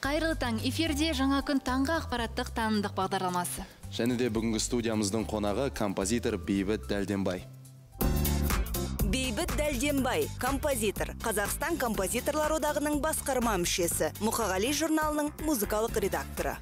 Қайырлы таң, эфирде жаңа күн таңғы ақпараттық танымдық бағдарламасы. Және де бүгінгі студиямыздың қонағы композитор Бейбіт Дәлденбай. Бейбіт Дәлденбай, композитор, Қазақстан композиторлар одағының басқарма мүшесі, Мұқағали журналының музыкалық редакторы.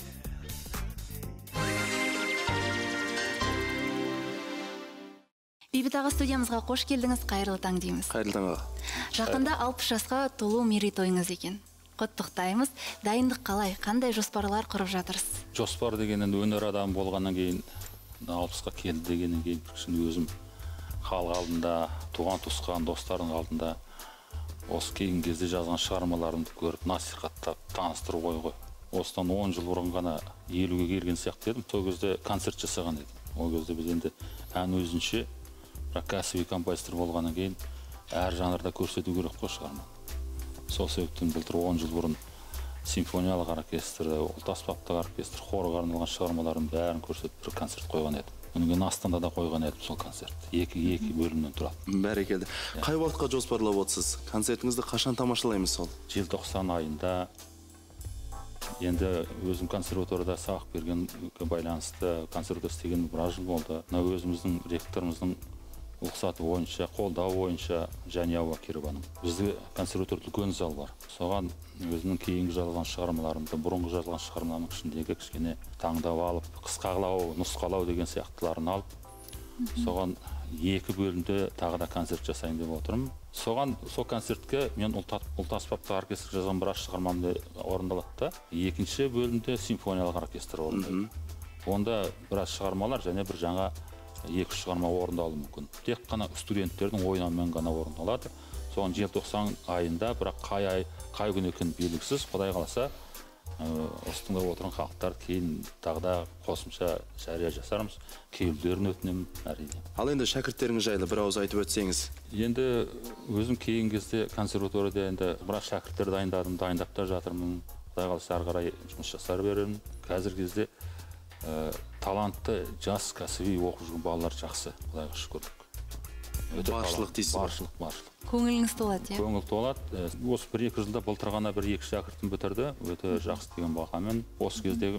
Бейбіт аға, студиямызға қош келдіңіз, қайырлы таң дейміз. Қайырлы таң аға. Жақында 60 жасқа толу мерейтойыңыз екен. Құттықтаймыз. Дайындық қалай, қандай жоспарлар құрып жатырсыз? Жоспар дегеннен өнер адам болғаннан кейін, 60-қа келді дегеннен кейін, өзім халық алдында, туған туысқан достардың алдында осы кейінгі кезде жазған шығармаларымды көріп, насихаттап, таныстыру ғой. Осыдан 10 жыл бұрын ғана 50-ге келген сияқты едім. Сол кезде концерт жасаған едім. Ол кезде біз енді ән өзінше, бірақ кәсіби композитор болғаннан кейін әр жанрда көрсету керек қой шығарма. Сол себептен былтыр 10 жыл бұрын симфониялық оркестр, ұлт аспаптық оркестр, хорға арналған шығармаларын бәрін көрсетіп бір концерт қойған едім. Одан кейін Астанада қойған едім сол концерт. Екі бөлімнен тұрады. Бәрекелді. Қай уақытқа жоспарлап отырсыз? Концертіңізді қашан тамашалаймыз сол? Желтоқсан айында. Енді өзім консерваторияда сабақ бергенге байланысты консерваторияда істеген біраз жыл болды. Өзіміздің ректорымыздың ұлықсаты бойынша, қолдау бойынша Және Абакированың. Бізде консерваторияда үлкен зал бар. Соған өзімнің кейінгі жазылған шығармаларымды, бұрынғы жазылған шығармаларымның ішіндегі кішкене таңдап алып, қысқалау, нұсқалау деген сияқтыларын алып, соған 2 бөлімде тағы да концерт жасайын деп отырмын. Соған сол концертке мен ұлт аспаптық оркестр жазған біраз шығармамды орындалады да, екінші бөлімде симфониялық оркестр орындайды. Онда біраз шығармалар және бір жаңа 2 шығарма орындалуы мүмкін. Тек қана студенттердің ойнауымен ғана орындалады. Соған желтоқсан айында, бірақ қай күн екені белгісіз, Құдай қаласа, осында отырған халықтар кейін тағы да қосымша жария жасармыз. Келулерін өтінемін, әрине. Ал енді шәкірттеріңіз жайлы бір ауыз айтып өтсеңіз. Енді өзім кейінгі кезде консерваторияда енді біраз шәкірттер дайындадым, дайындап та жатырмын. Құдай қаласа ары қарай жұмыс жасар беремін. Қазіргі кезде талантты, жас, кәсіби оқып жүрген балалар жақсы, Құдайға шүкірлік. Баршылық дейсіз. Баршылық. Көңіліңіз толады, Көңіл толады. Осы 1-2 жылда былтыр ғана 1-2 шәкіртім бітірді, өте жақсы деген бағамен. Осы кездегі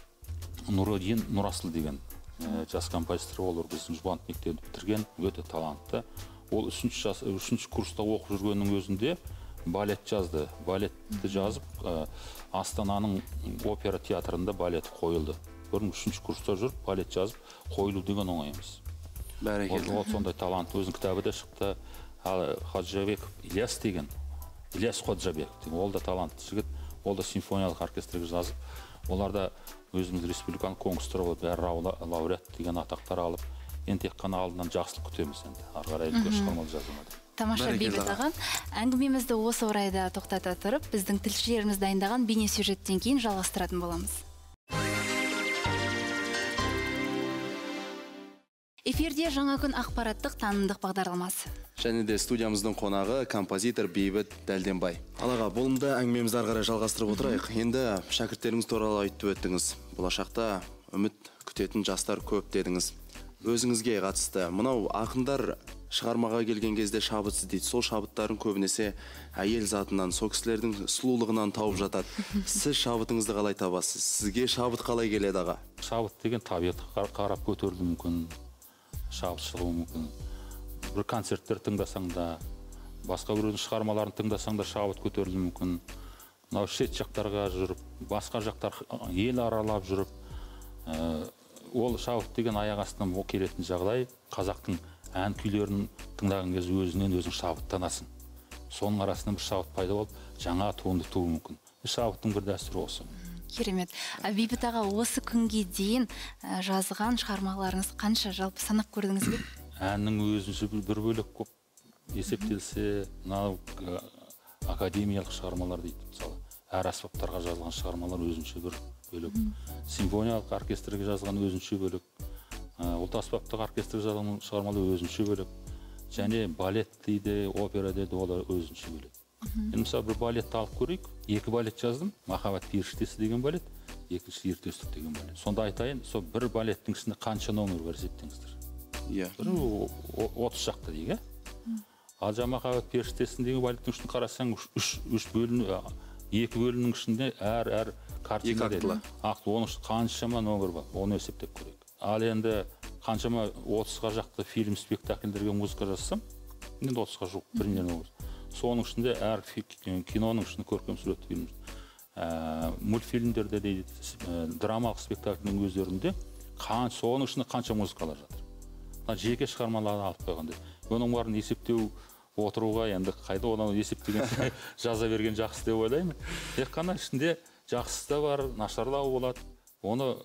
Нұродин Нұрасыл деген жас композитор, ол біздің Жұбанов мектебін бітірген, өте талантты. Ол 3-ші курста оқып жүргеннің өзінде балет жазды. Балетті жазып, Астананың опера театрында балет қойылды. 3-ші курста жүріп, балет жазып, қойылу деген оңай емес. Бәрекелді. Ол сондай талант, өзінің кітабы да шықты. Ходжабеков Ильяс деген, Ильяс Ходжабеков деген, ол да талантты жігіт, ол да симфониялық оркестрге жазып, олар да өзіміз республиканың конкурстары болып, бәрі лауреат деген атақтар алып, енді тек қана алдынан жақсылық күтеміз енді. Ары қарай үлкен шығармалар жазылмады. Тамаша, Бейбіт аға. Әңгімемізді осы орайда тоқтата тұрып, біздің тілшілеріміз дайындаған бейне сюжеттен кейін жалғастыратын боламыз. Эфирде жаңа күн ақпараттық танымдық бағдарламасы. Және де студиямыздың қонағы композитор Бейбіт Дәлденбай. Алаға, болымда әңгімемізді ары қарай жалғастырып отырайық. Енді шәкірттеріңіз туралы айтып өттіңіз. Болашақта үміт күтетін жастар көп дедіңіз. Өзіңізге қатысты мынау ақындар шығармаға келген кезде шабытсыз дейді. Сол шабыттарын көбінесе әйел затынан, сол кісілердің сұлулығынан тауып жатады. Сіз шабытыңызды қалай табасыз? Сізге шабыт қалай келеді аға? Шабыт деген табиғатқа қарап көтерілуі мүмкін. Шабыт шығуы мүмкін. Бір концерттер тыңдасаң да, басқа біреудің шығармаларын тыңдасаң да шабыт көтерілуі мүмкін. Мынау шет жақтарға жүріп, басқа жақтар ел аралап жүріп, ол шабыт деген аяқ астынан келетін жағдай. Қазақтың ән күйлерін тыңдаған кезде өзінен өзің шабыттанасың. Соның арасынан бір шабыт пайда болып, жаңа туынды тууы мүмкін. Шабыттың бір дәстүрі осы. Керемет. Бейбіт аға, осы күнге дейін жазған шығармаларыңыз қанша, жалпы санап көрдіңіз бе? Әннің өзінше бір бөлек көп есептелсе, академиялық шығармалар дейді, мысалы. Әр аспаптарға жазылған шығармалар өзінше бір бөлек. Симфониялық оркестрге жазылған өзінше бөлек. Ұлт аспаптық оркестрге жазылған шығармалар өзінше бөлек. Және балет дейді, опера дейді, олар өзінше бөлек. Енді мысалы бір балетті алып көрейік. 2 балет жаздым. Махаббат періштесі деген балет, екінші ертөстік деген балет. Сонда айтайын, сол бір балеттің ішінде қанша номер бар есептеңіздер. Иә. 30 шақты дейік, Ал Махаббат періштесін деген балеттің ішін қарасаң, 3 бөлім, Екі бөлімнің ішінде әр картина актылы. Оның ішінде қаншама номер бар, оны есептеп көрейік. Ал енді қаншама 30-ға жақты фильм, спектакльдерге музыка жазсам, енді 30-ға жоқ, примерно. Соның ішінде әр киноның ішінде көркем суретті фильм, мультфильмдерде дейді, драмалық спектакльдің өздерінде соның ішінде қанша музыкалар жатыр. Жеке шығармаларды алып қойғандай. Оның барын есептеу отыруға енді қайда одан есептеген жаза берген жақсы деп ойлаймын. Тек қана ішінде жақсысы да бар, нашарлау болады. Оны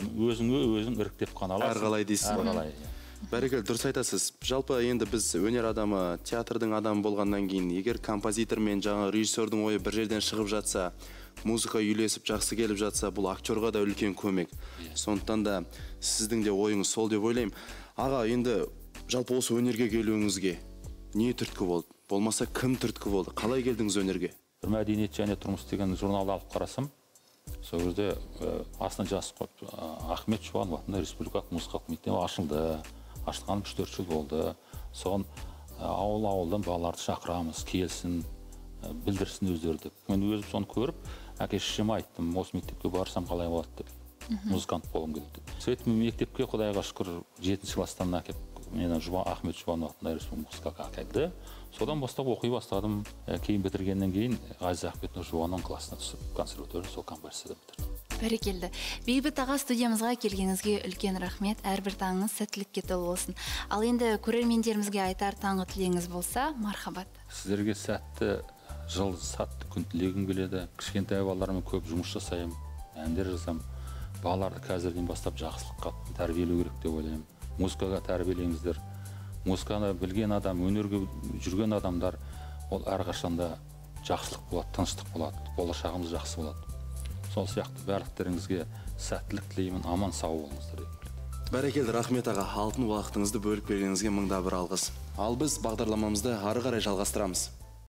өзің іріктеп қана аласың. Әрғалай дейсіз. Әрғалай. Бәрекелді, дұрыс айтасыз. Жалпы енді біз өнер адамы, театрдың адамы болғаннан кейін, егер композитор мен жаңа режиссердің ойы бір жерден шығып жатса, музыка үйлесіп жақсы келіп жатса, бұл актерға да үлкен көмек. Сондықтан да сіздің де ойыңыз сол деп ойлаймын. Аға, енді жалпы осы өнерге келуіңізге не түрткі болды? Болмаса кім түрткі болды? Қалай келдіңіз өнерге? Бір мәдениет және тұрмыс деген журналды алып қарасам, сол жерде астына жазып қойып, Ахмет Жұбанов атындағы республикалық музыкалық мектеп ашылды. Ашылғаны 3-4 жыл болды. Соған ауылдан балаларды шақырамыз, келсін, білдірсін өздері деп. Мен өзім соны көріп, әке-шешеме айттым, осы мектепке барсам қалай болады деп. Музыкант болғым келді деп. Сөйтіп мектепке құдайға шүкір 7-ші класстан әкеп, мені Ахмет Жұбанов атындағы республикалық музыкалық әкелді. Содан бастап оқи бастадым. Кейін бітіргеннен кейін Ғазиз Ахметов Жұбанов классына түсіп, консерватория сол композицияда бітірдім. Бәрекелді. Бейбіт аға, студиямызға келгеніңізге үлкен рахмет. Әрбір таңыңыз сәттілікке толы болсын. Ал енді көрермендерімізге айтар таңғы тілегіңіз болса, мархабат. Сіздерге сәтті жыл, сәтті күн тілегім келеді. Кішкентай балалармен көп жұмыс жасаймын, әндер жазамын. Балаларды қазірден бастап жақсылыққа тәрбиелеу керек деп ойлаймын. Музыкаға тәрбиелеңіздер. Музыканы білген адам, өнерге жүрген адамдар, ол әрқашанда жақсылық болады, тыныштық болады, болашағымыз жақсы болады. Сол сияқты барлықтарыңызге сәттілік тілеймін, аман сау болыңыздар. Бәрекелді, рахмет аға, алтын уақытыңызды бөліп бергеніңізге мыңда бір алғыс. Ал біз бағдарламамызды ары қарай жалғастырамыз.